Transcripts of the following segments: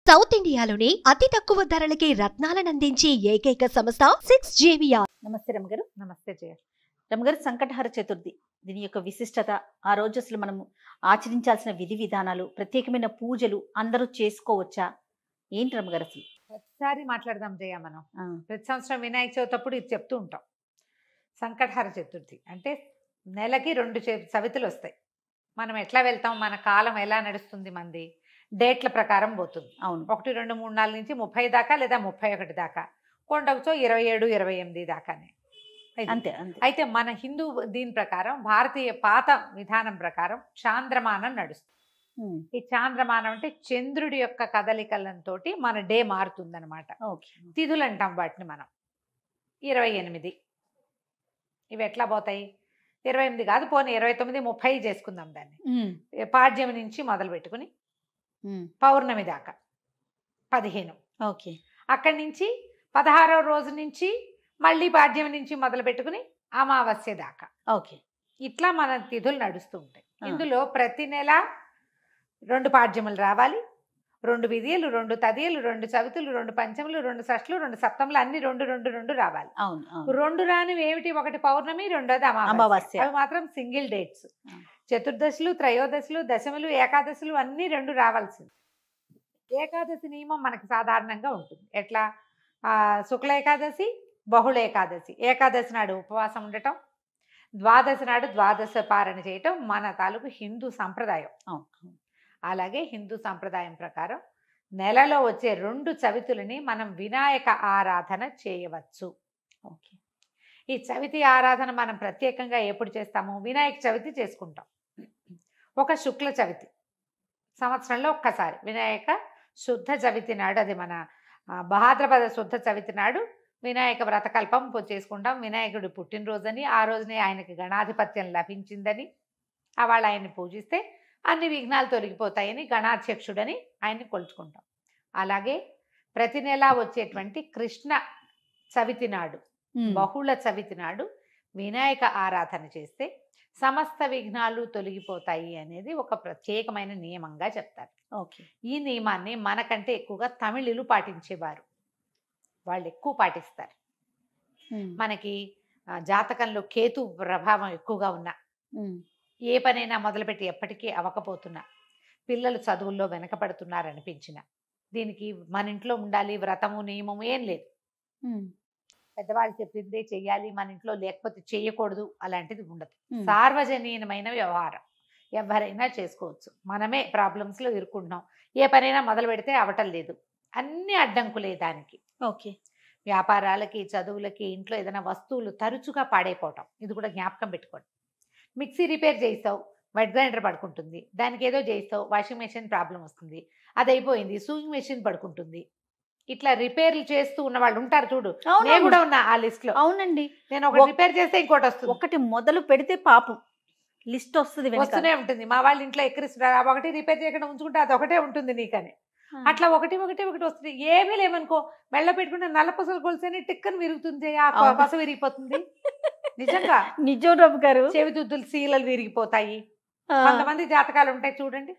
South ఇండియాలోని అతి తక్కువ ధరలకి రత్నాలనందించే ఏకైక సంస్థ 6JVR. నమస్తే రమగారు. నమస్తే జయ. రమగారు, సంకటహర చతుర్థి దీని యొక్క విశిష్టత, ఆ రోజు అసలు మనము ఆచరించాల్సిన విధి విధానాలు, ప్రత్యేకమైన పూజలు అందరూ చేసుకోవచ్చా, ఏంటి రమగారు అసలు? ప్రతిసారి మాట్లాడదాం జయ. మనం ప్రతి సంవత్సరం వినాయక చవితి అప్పుడు ఇది చెప్తూ ఉంటాం. సంకటహర చతుర్థి అంటే నెలకి 2 చవితులు వస్తాయి. మనం ఎట్లా వెళ్తాం, మన కాలం ఎలా నడుస్తుంది, మంది డేట్ల ప్రకారం పోతుంది. అవును, 1, 2, 3, 4 నుంచి 30 దాకా లేదా 31 దాకా, కొండకుతో 27, 28 దాకానే. అంతే అంతే. అయితే మన హిందూ దీని ప్రకారం, భారతీయ పాత విధానం ప్రకారం చాంద్రమానం నడుస్తుంది. ఈ చాంద్రమానం అంటే చంద్రుడి యొక్క కదలికలతో మన డే మారుతుందన్నమాట. తిథులు అంటాం వాటిని మనం. 28 ఇవి ఎట్లా పోతాయి? 28 కాదు, పోనీ 29, 30 చేసుకుందాం దాన్ని. పాడ్యమి నుంచి మొదలు పెట్టుకుని పౌర్ణమి దాకా 15. ఓకే. అక్కడి నుంచి 16వ రోజు నుంచి మళ్ళీ పాడ్యమి నుంచి మొదలు పెట్టుకుని అమావాస్య దాకా. ఓకే. ఇట్లా మన తిథులు నడుస్తూ ఉంటాయి. ఇందులో ప్రతి నెల 2 పాడ్యములు రావాలి, 2 విధియలు, 2 తదియలు, 2 చవితులు, 2 పంచములు, 2 షష్ఠులు, 2 సప్తములు, అన్ని 2 రావాలి. అవును. 2 రానివి ఏమిటి? ఒకటి పౌర్ణమి, రెండోది అమావాస్య. అవి మాత్రం సింగిల్ డేట్స్. చతుర్దశులు, త్రయోదశులు, దశములు, ఏకాదశులు అన్ని 2 రావాల్సింది. ఏకాదశి నియమం మనకి సాధారణంగా ఉంటుంది. ఎట్లా? శుక్ల ఏకాదశి, బహుళ ఏకాదశి. ఏకాదశి నాడు ఉపవాసం ఉండటం, ద్వాదశి నాడు ద్వాదశ పారణ చేయటం మన తాలూకు హిందూ సంప్రదాయం. అలాగే హిందూ సంప్రదాయం ప్రకారం నెలలో వచ్చే 2 చవితులని మనం వినాయక ఆరాధన చేయవచ్చు. ఓకే. ఈ చవితి ఆరాధన మనం ప్రత్యేకంగా ఎప్పుడు చేస్తాము? వినాయక చవితి చేసుకుంటాం. ఒక శుక్ల చవితి సంవత్సరంలో ఒక్కసారి వినాయక శుద్ధ చవితి నాడు, అది మన భాద్రపద శుద్ధ చవితి నాడు వినాయక వ్రతకల్పం చేసుకుంటాం. వినాయకుడి పుట్టినరోజని, ఆ రోజునే ఆయనకి గణాధిపత్యం లభించిందని, వాళ్ళ ఆయన్ని పూజిస్తే అన్ని విఘ్నాలు తొలగిపోతాయని గణాధ్యక్షుడని ఆయన్ని కొలుచుకుంటాం. అలాగే ప్రతి నెల వచ్చేటువంటి కృష్ణ చవితి నాడు, బహుళ చవితి నాడు వినాయక ఆరాధన చేస్తే సమస్త విఘ్నాలు తొలగిపోతాయి అనేది ఒక ప్రత్యేకమైన నియమంగా చెప్తారు. ఓకే. ఈ నియమాన్ని మనకంటే ఎక్కువగా తమిళులు పాటించేవారు. వాళ్ళు ఎక్కువ పాటిస్తారు. మనకి జాతకంలో కేతు ప్రభావం ఎక్కువగా ఉన్నా, ఏ పనైనా మొదలుపెట్టి ఎప్పటికీ అవ్వకపోతున్నా, పిల్లలు చదువుల్లో వెనకపడుతున్నారనిపించిన, దీనికి మన ఇంట్లో ఉండాలి వ్రతము నియమము ఏం లేదు. పెద్దవాళ్ళు చెప్పిందే చెయ్యాలి, మన ఇంట్లో లేకపోతే చెయ్యకూడదు అలాంటిది ఉండదు. సార్వజనీయమైన వ్యవహారం, ఎవరైనా చేసుకోవచ్చు. మనమే ప్రాబ్లమ్స్లో ఇరుక్కుంటున్నాం. ఏ పనైనా మొదలు పెడితే అవటం లేదు, అన్ని అడ్డంకులే దానికి. ఓకే. వ్యాపారాలకి, చదువులకి, ఇంట్లో ఏదైనా వస్తువులు తరచుగా పాడైపోవటం, ఇది కూడా జ్ఞాపకం పెట్టుకోండి. మిక్సీ రిపేర్ చేయిస్తావు, వెట్ గ్రైండర్ పడుకుంటుంది. దానికి ఏదో చేయిస్తావు, వాషింగ్ మెషిన్ ప్రాబ్లం వస్తుంది, అది అయిపోయింది, సూయింగ్ మెషిన్ పడుకుంటుంది. ఇట్లా రిపేర్లు చేస్తూ ఉన్న వాళ్ళు ఉంటారు చూడు. నేను కూడా ఉన్నా ఆ లిస్ట్ లో. అవునండి. నేను ఒకటి రిపేర్ చేస్తే ఇంకోటి వస్తుంది. ఒకటి మొదలు పెడితే పాపం లిస్ట్ వస్తుంది, వస్తూనే ఉంటుంది. మా వాళ్ళ ఇంట్లో ఎక్కిరిస్తున్నారు, ఒకటి రిపేర్ చేయకుండా ఉంచుకుంటే అది ఒకటే ఉంటుంది నీకని. అట్లా ఒకటి వస్తుంది. ఏమీ లేవనుకో, మెళ్ళ పెట్టుకుంటే నల్ల పసలు కొలిసేని టిక్కని విరుగుతుంది, ఆ పస విరిగిపోతుంది. నిజంగా నిజం రమ్మ గారు. చెవిదుద్దులు సీలలు విరిగిపోతాయి. కొంతమంది జాతకాలు ఉంటాయి చూడండి,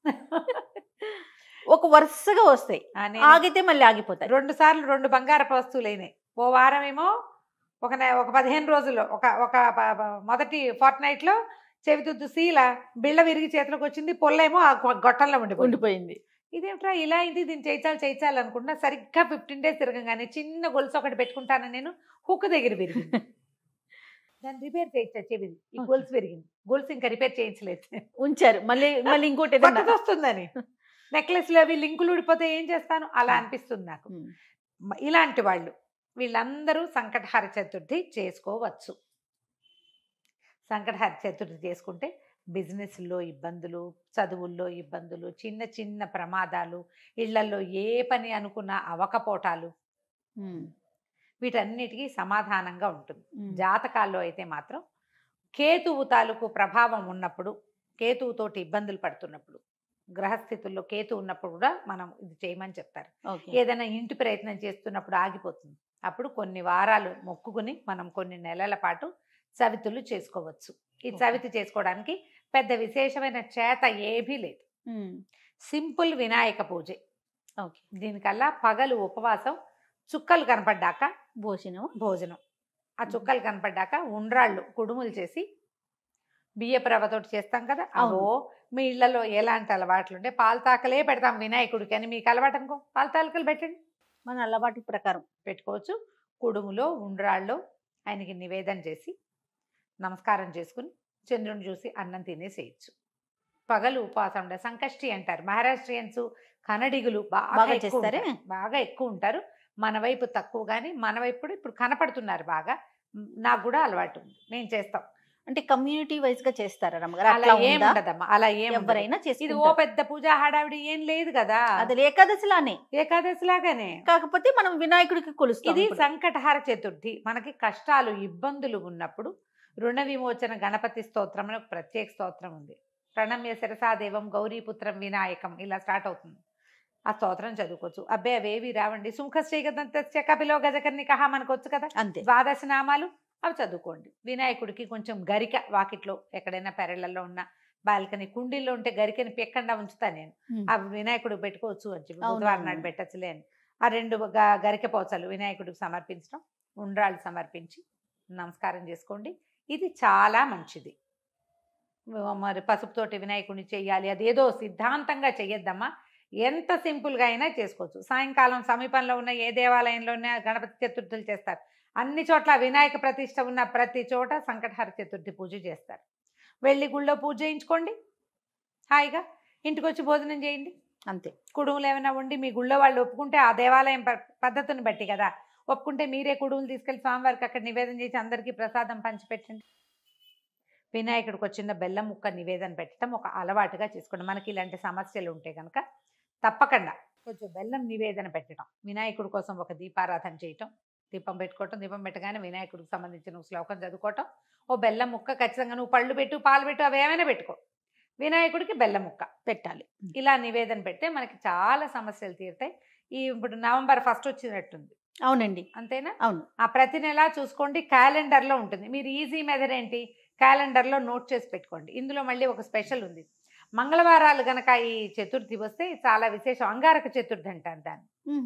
ఒక వరుసగా వస్తాయి, ఆగితే మళ్ళీ ఆగిపోతాయి. 2 సార్లు 2 బంగారపు వస్తువులు అయినాయి. ఓ వారం ఏమో ఒక 15 రోజుల్లో ఒక మొదటి ఫోర్ట్నైట్ లో చెవిదుద్దు సీల బిళ్ళ విరిగి చేతిలోకి వచ్చింది, పొల్లేమో ఆ గొట్టంలో ఉండిపోయింది. ఇదేమిట్రా ఇలా అయింది, దీన్ని చేయించాలి అనుకుంటున్నా. సరిగ్గా 15 days తిరగంగానే చిన్న గొలుసు ఒకటి పెట్టుకుంటాను నేను, హుక్ దగ్గర విరిగింది. దాన్ని రిపేర్ చేయించా, చెవిది ఈ గొలుసు విరిగింది. గొలుసు ఇంకా రిపేర్ చేయించలేదు, ఉంచారు. మళ్ళీ ఇంకోటి వస్తుందని. నెక్లెస్లు అవి లింకులు ఊడిపోతే ఏం చేస్తాను, అలా అనిపిస్తుంది నాకు. ఇలాంటి వాళ్ళు వీళ్ళందరూ సంకటహర చతుర్థి చేసుకోవచ్చు. సంకటహర చతుర్థి చేసుకుంటే బిజినెస్లో ఇబ్బందులు, చదువుల్లో ఇబ్బందులు, చిన్న చిన్న ప్రమాదాలు, ఇళ్లలో ఏ పని అనుకున్నా అవకపోటాలు, వీటన్నిటికీ సమాధానంగా ఉంటుంది. జాతకాల్లో అయితే మాత్రం కేతువు తాలూకు ప్రభావం ఉన్నప్పుడు, కేతువుతోటి ఇబ్బందులు పడుతున్నప్పుడు, గ్రహస్థితుల్లో కేతు ఉన్నప్పుడు కూడా మనం ఇది చేయమని చెప్తారు. ఏదైనా ఇంటి ప్రయత్నం చేస్తున్నప్పుడు ఆగిపోతుంది, అప్పుడు కొన్ని వారాలు మొక్కుకుని మనం కొన్ని నెలల పాటు చవితులు చేసుకోవచ్చు. ఈ చవితి చేసుకోవడానికి పెద్ద విశేషమైన చేత ఏమీ లేదు. సింపుల్ వినాయక పూజ. ఓకే. దీనికల్లా పగలు ఉపవాసం, చుక్కలు కనపడ్డాక భోజనం. ఆ చుక్కలు కనపడ్డాక ఉండ్రాళ్ళు కుడుములు చేసి బియ్యపు రవ్వతోటి చేస్తాం కదా. అవును. అవో మీ ఇళ్లలో ఎలాంటి అలవాట్లు ఉంటే పాలతాకలే పెడతాం వినాయకుడికి అని మీకు అలవాటు అనుకో, పాలతాకలు పెట్టండి, మన అలవాటు ప్రకారం పెట్టుకోవచ్చు. కుడుములో ఉండ్రాళ్ళు ఆయనకి నివేదన చేసి నమస్కారం చేసుకుని చంద్రుని చూసి అన్నం తినేసేయచ్చు. పగలు ఉపవాసం ఉండే సంకష్టి అంటారు. మహారాష్ట్రియన్స్, కన్నడిగులు బాగా చేస్తారే, బాగా ఎక్కువ ఉంటారు. మన వైపు తక్కువ, కానీ మన వైపు కూడా ఇప్పుడు కనపడుతున్నారు బాగా. నాకు కూడా అలవాటు ఉంది, మేము చేస్తాం. అంటే కమ్యూనిటీ వైజ్ గా చేస్తారా రమ్మగారు? అలా ఏం ఉండదమ్మా, అలా ఏం ఎవరైనా ఇది ఓ పెద్ద పూజ హడావిడి ఏం లేదు కదా. అది ఏకాదశిలానే, ఏకాదశి లాగానే, కాకపోతే మనం వినాయకుడికి కొలుస్తాం. ఇది సంకటహార చతుర్థి. మనకి కష్టాలు ఇబ్బందులు ఉన్నప్పుడు రుణ విమోచన గణపతి స్తోత్రం అని ఒక ప్రత్యేక స్తోత్రం ఉంది. ప్రణమ్య శిరసాదేవం గౌరీపుత్రం వినాయకం ఇలా స్టార్ట్ అవుతుంది. ఆ స్తోత్రం చదువుకోవచ్చు. అబ్బాయి అవేవి రావండి. సుముఖశ్రీగదంత్య కపిలో గజకర్ణికః మనకు వచ్చు కదా, అంతే. ద్వాదశ నామాలు అవి చదువుకోండి. వినాయకుడికి కొంచెం గరిక వాకిట్లో ఎక్కడైనా పెరళ్లలో ఉన్న బాల్కనీ కుండీల్లో ఉంటే గరికని పెక్కండా ఉంచుతా నేను. ఆ వినాయకుడికి పెట్టుకోవచ్చు అని చెప్పి బుధవారం నాడు పెట్టచ్చులే అని ఆ 2 గరిక పోచలు వినాయకుడికి సమర్పించడం, ఉండ్రాళ్ళు సమర్పించి నమస్కారం చేసుకోండి. ఇది చాలా మంచిది. మరి పసుపుతోటి వినాయకుడిని చెయ్యాలి అదేదో సిద్ధాంతంగా చెయ్యొద్దమ్మా. ఎంత సింపుల్గా అయినా చేసుకోవచ్చు. సాయంకాలం సమీపంలో ఉన్న ఏ దేవాలయంలోనే గణపతి చతుర్థులు చేస్తారు. అన్ని చోట్ల వినాయక ప్రతిష్ట ఉన్న ప్రతి చోట సంకటహర చతుర్థి పూజ చేస్తారు. వెళ్ళి గుళ్ళో పూజ చేయించుకోండి, హాయిగా ఇంటికి వచ్చి భోజనం చేయండి, అంతే. కుడుములు ఏమైనా ఉండి మీ గుళ్ళో వాళ్ళు ఒప్పుకుంటే, ఆ దేవాలయం పద్ధతిని బట్టి కదా, ఒప్పుకుంటే మీరే కుడుములు తీసుకెళ్ళి స్వామివారికి అక్కడ నివేదన చేసి అందరికీ ప్రసాదం పంచిపెట్టండి. వినాయకుడికి వచ్చిన బెల్లం ముక్క నివేదన పెట్టడం ఒక అలవాటుగా చేసుకోండి. మనకి ఇలాంటి సమస్యలు ఉంటే కనుక తప్పకుండా కొంచెం బెల్లం నివేదన పెట్టడం, వినాయకుడి కోసం ఒక దీపారాధన చేయటం, దీపం పెట్టుకోవటం, దీపం పెట్టగానే వినాయకుడికి సంబంధించిన శ్లోకం చదువుకోవటం, ఓ బెల్లం ముక్క ఖచ్చితంగా నువ్వు పళ్ళు పెట్టు, పాలు పెట్టు, అవి ఏమైనా పెట్టుకో, వినాయకుడికి బెల్లం ముక్క పెట్టాలి. ఇలా నివేదన పెడితే మనకి చాలా సమస్యలు తీరుతాయి. ఇప్పుడు నవంబర్ 1 వచ్చినట్టుంది. అవునండి, అంతేనా? అవును. ఆ ప్రతి నెల చూసుకోండి, క్యాలెండర్లో ఉంటుంది. మీరు ఈజీ మెథడ్ ఏంటి, క్యాలెండర్లో నోట్ చేసి పెట్టుకోండి. ఇందులో మళ్ళీ ఒక స్పెషల్ ఉంది. మంగళవారాలు గనక ఈ చతుర్థి వస్తే చాలా విశేషం. అంగారక చతుర్థి అంటారు దాన్ని.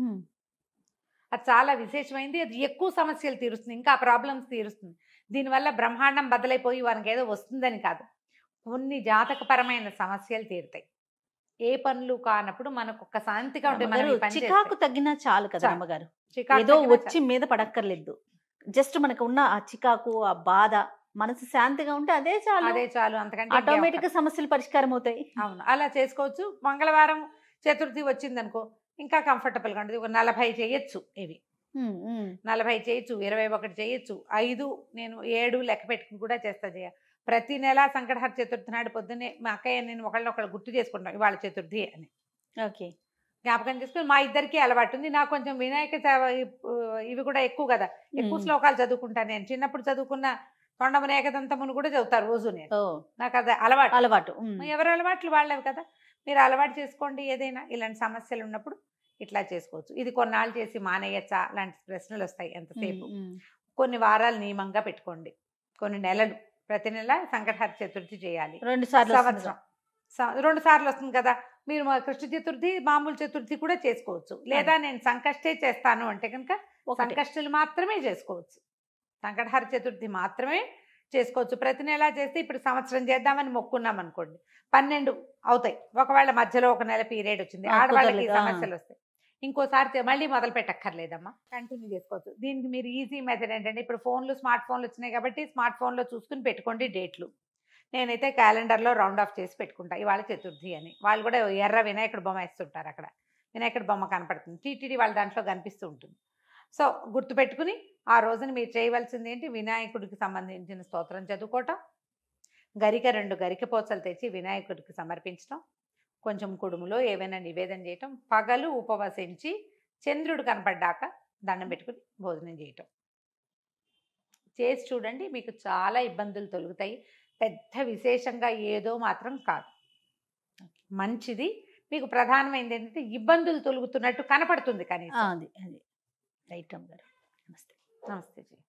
అది చాలా విశేషమైంది. అది ఎక్కువ సమస్యలు తీరుస్తుంది, ఇంకా ప్రాబ్లమ్స్ తీరుస్తుంది. దీనివల్ల బ్రహ్మాండం బదలైపోయి వానికి ఏదో వస్తుందని కాదు, కొన్ని జాతకపరమైన సమస్యలు తీరుతాయి. ఏ పనులు కానప్పుడు మనకు ఒక శాంతిగా ఉంటుంది. చికాకు తగ్గినా చాలు కదా అమ్మగారు, ఏదో వచ్చి మీద పడక్కర్లేదు. జస్ట్ మనకు ఉన్న ఆ చికాకు, ఆ బాధ, మనసు శాంతిగా ఉంటే అదే చాలు, అదే చాలు. అంతకంటే ఆటోమేటిక్ గా సమస్యలు పరిష్కారం అవుతాయి. అవును, అలా చేసుకోవచ్చు. మంగళవారం చతుర్థి వచ్చిందనుకో ఇంకా కంఫర్టబుల్ గా ఉంటుంది. ఒక 40 చేయొచ్చు, ఇవి 40 చేయొచ్చు, 21 చేయొచ్చు, 5 నేను 7 లెక్క పెట్టుకుని కూడా చేస్తా. ప్రతి నెల సంకటహర చతుర్థి నాడు పొద్దున్నే మా అక్కయ్య నేను ఒకళ్ళు గుర్తు చేసుకుంటాం ఇవాళ చతుర్థి అని. ఓకే, జ్ఞాపకం చేసుకుని మా ఇద్దరికి అలవాటు ఉంది. నాకు కొంచెం వినాయక ఇవి కూడా ఎక్కువ కదా, ఎక్కువ శ్లోకాలు చదువుకుంటాను నేను. చిన్నప్పుడు చదువుకున్న తొండమున ఏకదంతమును కూడా చదువుతారు రోజు నేను. నాకు అది అలవాటు. ఎవరి అలవాట్లు వాళ్ళవి కదా, మీరు అలవాటు చేసుకోండి. ఏదైనా ఇలాంటి సమస్యలు ఉన్నప్పుడు ఇట్లా చేసుకోవచ్చు. ఇది కొన్నాళ్ళు చేసి మానేయచ్చా లాంటి ప్రశ్నలు వస్తాయి ఎంతసేపు. కొన్ని వారాలు నియమంగా పెట్టుకోండి, కొన్ని నెలలు, ప్రతి నెల సంకటహర చతుర్థి చేయాలి. 2 సార్లు సంవత్సరం 2 సార్లు వస్తుంది కదా. మీరు కృష్ణ చతుర్థి మామూలు చతుర్థి కూడా చేసుకోవచ్చు. లేదా నేను సంకష్టే చేస్తాను అంటే కనుక సంకష్టులు మాత్రమే చేసుకోవచ్చు, సంకటహర చతుర్థి మాత్రమే చేసుకోవచ్చు. ప్రతి నెల చేస్తే ఇప్పుడు సంవత్సరం చేద్దామని మొక్కున్నాం అనుకోండి, 12 అవుతాయి. ఒకవేళ మధ్యలో ఒక నెల పీరియడ్ వచ్చింది, ఆడవాళ్ళకి సమస్యలు వస్తాయి, ఇంకోసారి మళ్ళీ మొదలు పెట్టక్కర్లేదమ్మా, కంటిన్యూ చేసుకోవచ్చు. దీనికి మీరు ఈజీ మెథడ్ ఏంటంటే, ఇప్పుడు స్మార్ట్ ఫోన్లు వచ్చినాయి కాబట్టి స్మార్ట్ ఫోన్లో చూసుకుని పెట్టుకోండి డేట్లు. నేనైతే క్యాలెండర్లో రౌండ్ ఆఫ్ చేసి పెట్టుకుంటా ఇవాళ చతుర్థి అని. వాళ్ళు కూడా ఎర్ర వినాయకుడు బొమ్మ వేస్తుంటారు, అక్కడ వినాయకుడు బొమ్మ కనపడుతుంది, టీటీడీ వాళ్ళ దాంట్లో కనిపిస్తూ ఉంటుంది. సో గుర్తుపెట్టుకుని ఆ రోజున మీరు చేయవలసింది ఏంటి, వినాయకుడికి సంబంధించిన స్తోత్రం చదువుకోవటం, 2 గరిక పోచలు తెచ్చి వినాయకుడికి సమర్పించడం, కొంచెం కుడుములో ఏవైనా నివేదన చేయటం, పగలు ఉపవసించి చంద్రుడు కనపడ్డాక దండం పెట్టుకుని భోజనం చేయటం చేసి చూడండి. మీకు చాలా ఇబ్బందులు తొలుగుతాయి. పెద్ద విశేషంగా ఏదో మాత్రం కాదు, మంచిది. మీకు ప్రధానమైనది ఏంటంటే ఇబ్బందులు తొలుగుతున్నట్టు కనపడుతుంది కానీ. అది రైట్ అమ్మ గారు. నమస్తే. నమస్తే జీ.